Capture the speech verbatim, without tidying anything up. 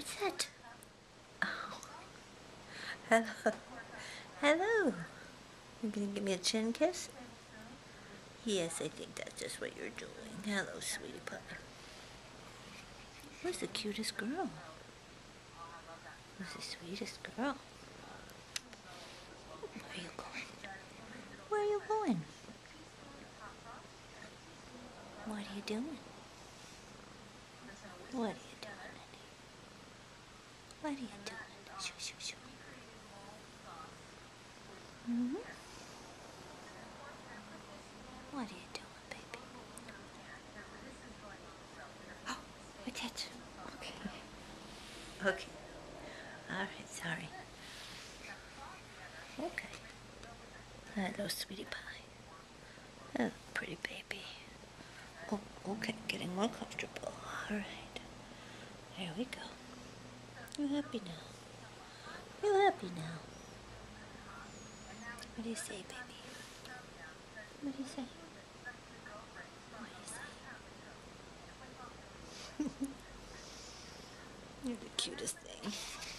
What's that? Oh. Hello. Hello. You gonna give me a chin kiss? Yes, I think that's just what you're doing. Hello, sweetie pie. Who's the cutest girl? Who's the sweetest girl? Where are you going? Where are you going? What are you doing? What are you doing, honey? What are you doing? Shoo, shoo, shoo. Mm-hmm. What are you doing, baby? Oh, what's that? Okay. Okay. All right, sorry. Okay. Hello, sweetie pie. Hello, pretty baby. Oh, okay, getting more comfortable. All right. There we go. You happy now? You happy now? What do you say, baby? What do you say? What do you say? You're the cutest thing.